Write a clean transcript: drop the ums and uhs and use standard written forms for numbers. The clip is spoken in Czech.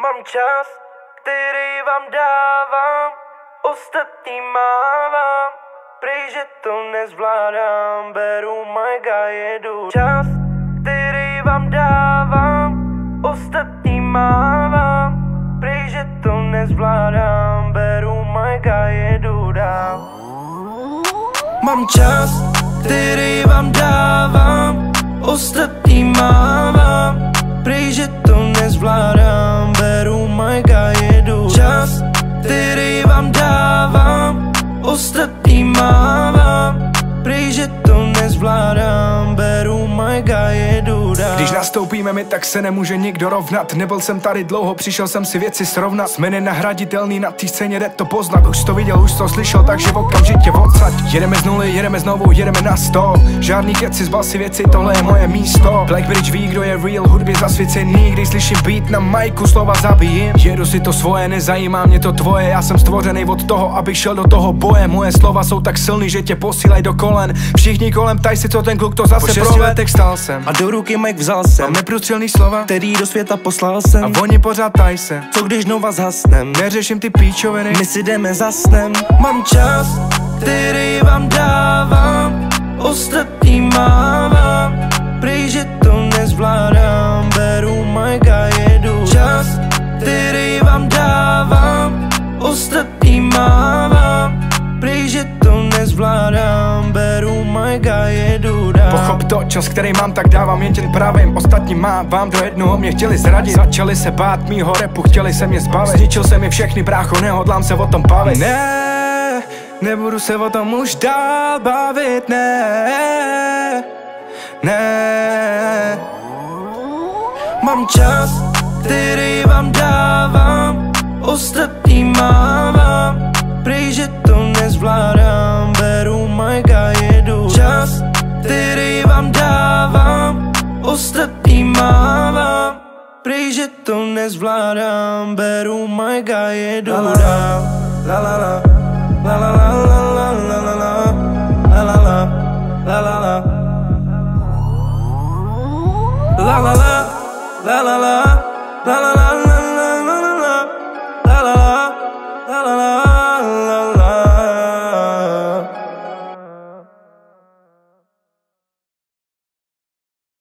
Mám čas, který vám dávám, ostatní mávám, prej, že to nezvládám, beru majga, jedu. Čas, který vám dávám, ostatní mávám, prej, že to nezvládám, beru majga, jedu dál. Mám čas, který vám dávám, ostatní mávám, prej, že to nezvládám, beru majga, jedu. Čas, který vám dávám, ostatní mávám, prej, že to nezvládám, beru majga, jedu dál. Když nastoupíme my, tak se nemůže nikdo rovnat. Nebyl jsem tady dlouho, přišel jsem si věci srovnat. Jsme nenahraditelný, na té scéně jde to poznat. Už to viděl, už to slyšel, takže okamžitě odsaď. Jedeme z nuly, jedeme znovu, jedeme na 100. Žádný keci, zbal si věci, tohle je moje místo. Blackbridge ví, kdo je real, hudbě zasvěcený. Když slyším beat na majku, slova zabijím. Jedu si to svoje, nezajímá mě to tvoje. Já jsem stvořený od toho, abych šel do toho boje. Moje slova jsou tak silný, že tě posílaj do kolen. Všichni kolem ptaj si, co ten kluk to zase proved. Po 6 letech stál jsem a do ruky mic vzal jsem. Mám neprůstřelný slova, který do světa poslal jsem. A oni pořád taj se. Co když znova zhasnem? Neřeším ty píčoviny, my si jdeme za snem. Mám čas, který vám dávám, ostatní mávám, prej, že to nezvládám, beru majga, jedu. Čas, který vám dávám, ostatní mávám, prej, že to nezvládám, beru majga, jedu dál. Pochop to, čas, který mám, tak dávám jen těm pravým. Ostatní mávám, do jednoho mě chtěli zradit. Začali se bát mýho repu, chtěli se mě zbavit. Zničil jsem je všechny, brácho, nehodlám se o tom bavit. Ne, nebudu se o tom už dál bavit, ne, ne. Mám čas, který vám dávám, ostatní mávám, prej, že to nezvládám, beru majga, jedu. Čas, který vám dávám, ostatní mávám, prej, že to nezvládám, beru majga, jedu dál. La la la, la la la la la la la, la la la, la la la, la la la, la la la, la la la.